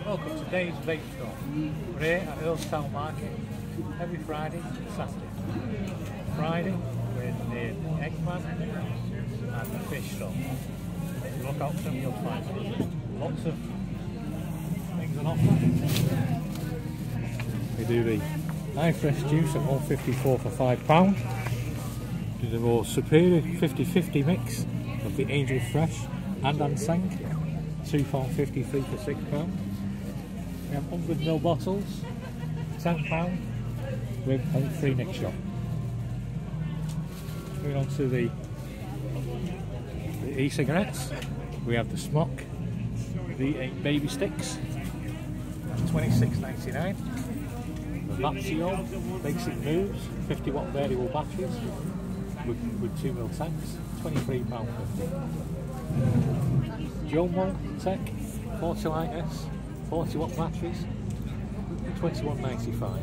Welcome to Dave's Vape Store. We're here at Earlstown Market every Friday and Saturday. Friday we're near Eggman and the fish store. If you look out for them you'll find lots of things on offer. We do the high-fresh juice at $1.54 for £5. Do the more superior 50-50 mix of the Angel Fresh and Ansang, £2.53 for £6. We have 100ml bottles, £10 with a free nick shot. Moving on to the e-cigarettes, we have the Smock V8 baby sticks, $26.99. The Vapeo basic moves, 50-watt variable batteries with 2ml tanks, £23.50. Jomo Tech 40 Light S 40-watt batteries, £21.95.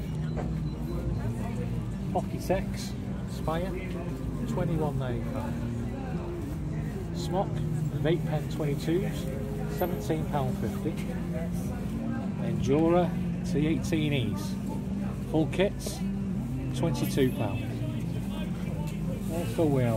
Pocket-X Spire, £21.95. Smock Vape Pen 22s, £17.50. Endura T18Es, full kits, £22. Also we have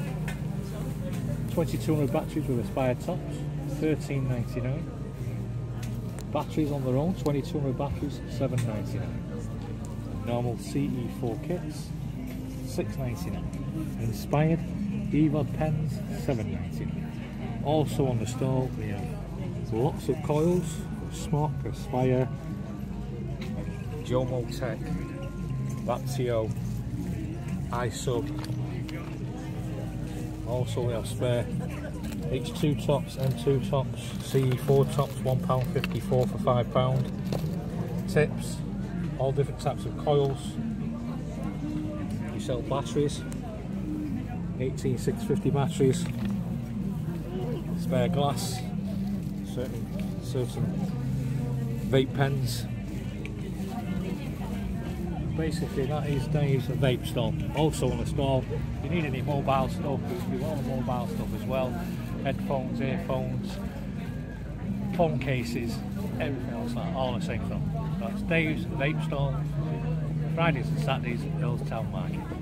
2200 batteries with aspired tops, £13.99. Batteries on their own, 2200 batteries, £7.99. Normal CE4 kits, £6.99. Inspired EVOD pens, £7.99. Also on the stall we have lots of coils, Smock, Aspire, Jomo Tech, Vapeo, iSub. Also we have spare H2 tops, M2 tops, CE4 tops, £1.54 for £5. Tips, all different types of coils. We sell batteries, 18650 batteries, spare glass, certain vape pens. Basically that is Dave's Vape Store. Also on the store, if you need any mobile stuff, we want the mobile stuff as well. Headphones, earphones, phone cases, everything else like all the same stuff. That's Dave's Vape Store, Fridays and Saturdays at Earlstown Market.